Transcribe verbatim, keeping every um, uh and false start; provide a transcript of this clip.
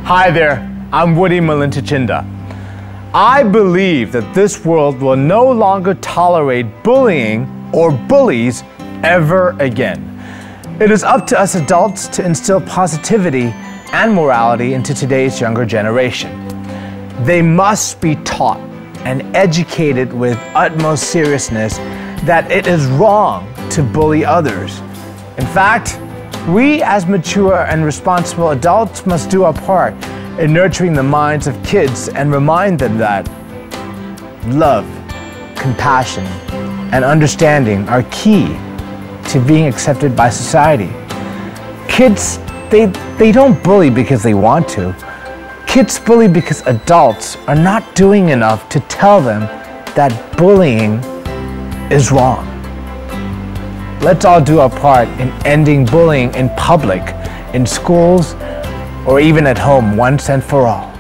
Hi there, I'm Woody Milintachinda. I believe that this world will no longer tolerate bullying or bullies ever again. It is up to us adults to instill positivity and morality into today's younger generation. They must be taught and educated with utmost seriousness that it is wrong to bully others. In fact, we as mature and responsible adults must do our part in nurturing the minds of kids and remind them that love, compassion, and understanding are key to being accepted by society. Kids, they, they don't bully because they want to. Kids bully because adults are not doing enough to tell them that bullying is wrong. Let's all do our part in ending bullying in public, in schools, or even at home once and for all.